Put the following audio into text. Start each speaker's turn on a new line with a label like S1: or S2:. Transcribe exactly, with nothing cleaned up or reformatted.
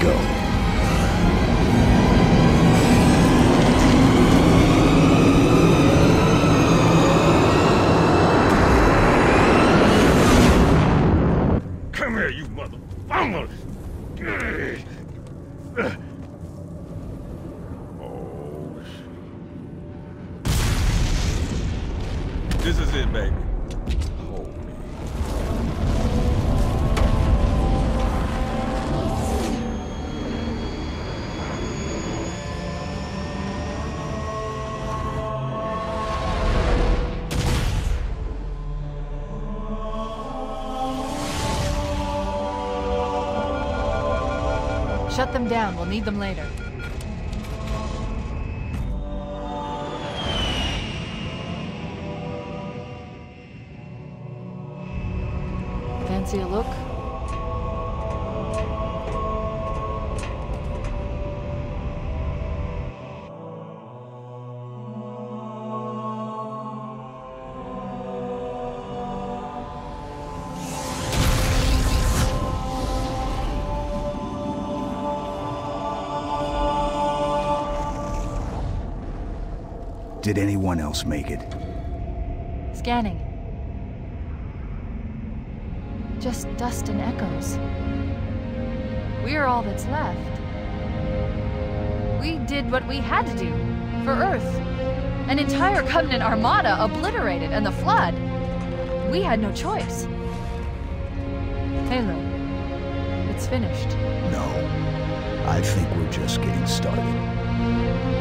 S1: go.
S2: Come here, you mother... Vamos! Oh, shit. This is it, baby. Hold me.
S3: Shut them down. We'll need them later. Fancy a look?
S1: Did anyone else make it?
S3: Scanning. Just dust and echoes. We're all that's left. We did what we had to do. For Earth. An entire Covenant armada obliterated, and the Flood. We had no choice. Halo. It's finished.
S1: No. I think we're just getting started.